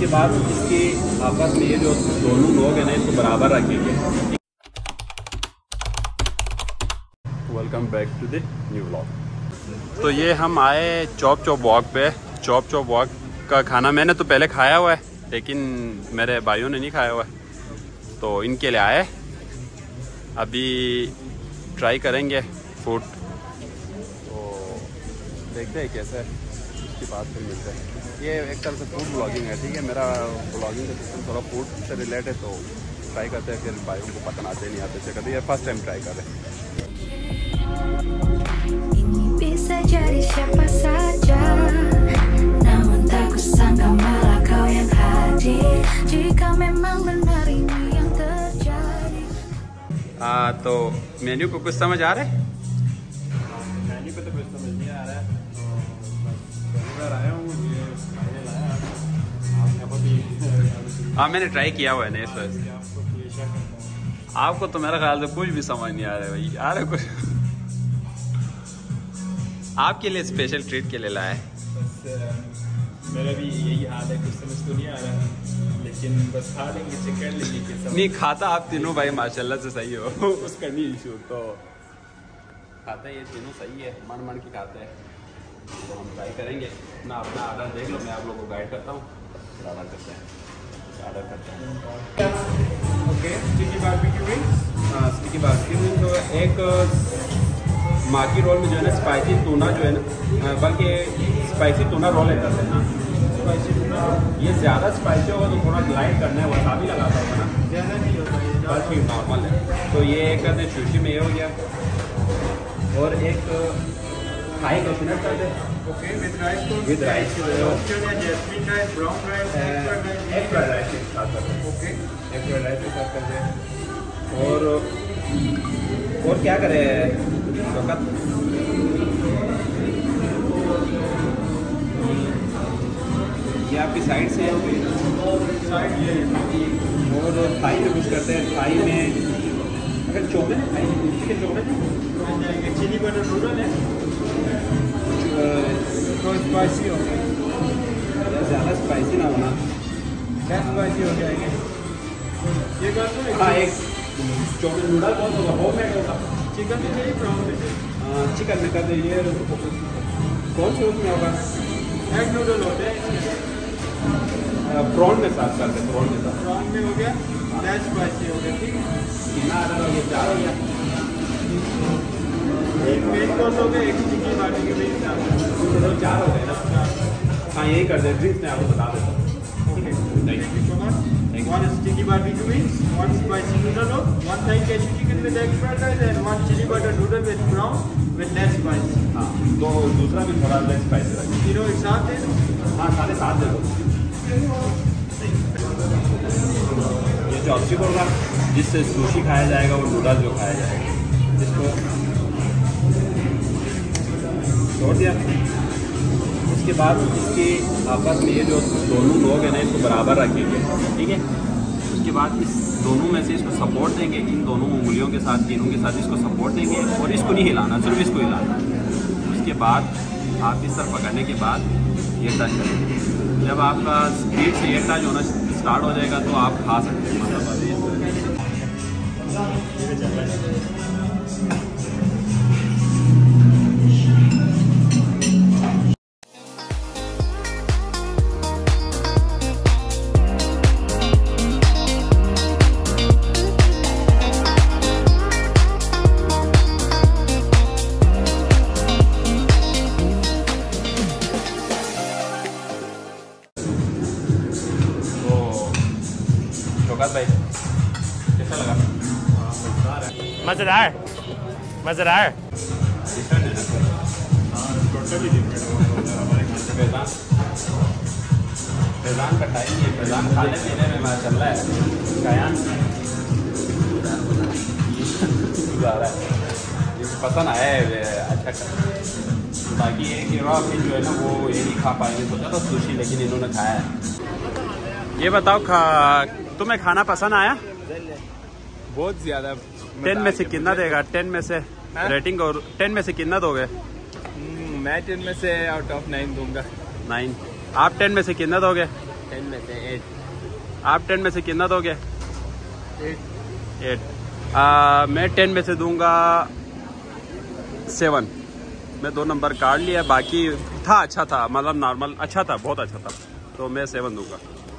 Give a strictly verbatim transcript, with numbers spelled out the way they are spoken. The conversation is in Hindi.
उसके बाद इसके आपस में ये जो दोनों लोग हैं ना इसको बराबर रखेंगे। Welcome back to the new vlog. तो ये हम आए चॉप चॉप वॉक पे। चॉप चॉप वॉक का खाना मैंने तो पहले खाया हुआ है, लेकिन मेरे भाइयों ने नहीं खाया हुआ है, तो इनके लिए आए। अभी ट्राई करेंगे फूड, तो देखते हैं कैसा है, उसके बाद फिर मिलते हैं। ये एक तरह से फूड ब्लॉगिंग है, ठीक है। मेरा ब्लॉगिंग का सिस्टम थोड़ा फूड से रिलेटेड है, तो ट्राई करते हैं। फिर भाइयों को पता आते नहीं आते से कभी, ये फर्स्ट टाइम ट्राई कर रहे हैं। Bisa jadi siapa saja, namun tak kusangka malah kau yang hadir. Jika memang benar ini yang terjadi. हाँ, तो मेन्यू को कुछ समझ आ रहा है? मेन्यू पे तो कुछ समझ नहीं आ रहा है, तो पहली बार आया हूँ, ये मैंने लाया आपने अभी। हाँ, मैंने ट्राई किया हुआ है ना, इस वजह से आपको पेशा करता हूँ। आपको तो मेरा ख्याल से कुछ भी समझ नहीं आ रहा है भाई। आ रहा है कुछ आपके लिए स्पेशल ट्रीट के लिए लाया है। बस मेरा भी यही हाल है, कुछ समझ तो नहीं आ रहा, लेकिन बस खा लेंगे, चेक कर लेंगे कि समझ। नहीं, खाता आप तीनों भाई माशाल्लाह से सही हो उसका नहीं इशू, तो खाता है ये तीनों सही है, मन मन की खाते हैं। तो हम ट्राई करेंगे। अपना अपना आर्डर देख लो, मैं आप लोगों को गाइड करता हूँ, फिर ऑर्डर करते हैं ऑर्डर करते हैं ओके, स्टिकी बारबेक्यू विंग्स। हाँ, स्टिकी बारबेक्यू विंग्स। तो एक माकी रोल में जो है ना स्पाइसी टूना जो है ना, बल्कि स्पाइसी टूना रोल है करते हैं ना। स्पाइसी टूना, ये ज़्यादा स्पाइसी होगा तो थोड़ा ग्लाइड करना है, वसाबी लगाता होगा ना, ज़्यादा नहीं होता ये, बस ठीक नॉर्मल है। तो ये एक करते हैं सुशी में ये हो गया, और एक थाई कोकोनट कर दे। ओके, विद राइस को विद राइस ऑप्शन है jasmine rice, brown rice, egg fried rice के साथ कर दे। ओके, एग फ्राइड राइस के साथ कर दे। और और क्या करें वक़्त, ये आपकी साइड से साइड ये और थाई में कुछ करते हैं। थाई में अगर चोबे थाई चिकन चोबे मिल जाएंगे। चिली बटर नूडल है, तो स्पाइसी हो गया, ज़्यादा स्पाइसी ना होना, क्या स्पाइसी हो जाएंगे ये कर दो। हाँ, एक चोबे नूडल कौन होगा, होम मेड होगा। चिकन में चाहिए, ब्राउन में चाहिए। चिकन में कर दीजिए। कौन से उसमें होगा? एग नूडल होते हैं, प्रॉन के साथ कर दे, प्रॉन के साथ। ब्राउन में हो गया, लेस स्पाइसी हो गया, ठीक है। कितना आ रहा है? ये चार हो गया, एक मेन कोर्स हो गया, एक स्टिकी बारबेक्यू विंग्स, तो चार हो गए ना। हाँ, यही कर दे, ड्रिंक्स में आपको बता देता हूँ। Thank you so much. One sticky barbecue wings, one spicy noodle roll, one Thai cashew chicken with egg fried rice, and one chili butter noodle with brown with less spice. हाँ, तो दूसरा भी थोड़ा लेस स्पाइसी रखिए। तीनों एक साथ दे दो। हाँ, साढ़े सात दे दो। ये चॉपस्टिक होगा, जिससे सुशी खाया जाएगा, वो नूडल जो खाया जाएगा, इसको छोड़ दिया। उसके बाद इसके आपस में ये जो दोनों लोग हैं ना इसको बराबर रखेंगे, ठीक है। उसके बाद इस दोनों में से इसको सपोर्ट देंगे, इन दोनों उंगलियों के साथ, तीनों के साथ इसको सपोर्ट देंगे, और इसको नहीं हिलाना, सिर्फ इसको हिलाना है। उसके बाद आप इस तरफ पकड़ने के बाद ये टच करेंगे। जब आपका स्पीड से ये टच होना स्टार्ट हो जाएगा तो आप खा सकते हैं। मतलब भाई कैसा लगा? मज़ेदार मज़ेदार। फैज़ान का टाइम ये फैज़ान खाने पीने में माशाल्लाह है, कायान रहा है, ये पसंद आया है अच्छा। बाकी ये कि रॉ फिश जो है ना वो ये नहीं खा पाएंगे, सोचा था सुशी, लेकिन इन्होंने खाया है। ये बताओ, खा तुम्हें खाना पसंद आया? बहुत ज़्यादा। टेन में से कितना देगा? टेन में से रेटिंग, और टेन में से कितना दोगे? मैं टेन में से आउट ऑफ नाइन दूंगा। नाइन। आप टेन में से कितना दोगे? टेन में से एट। आप टेन में से कितना दोगे? एट। एट। मैं टेन में से दूंगा सेवन। मैं दो नंबर काट लिया, बाकी था अच्छा था, मतलब नॉर्मल अच्छा था, बहुत अच्छा था, तो मैं सेवन दूंगा।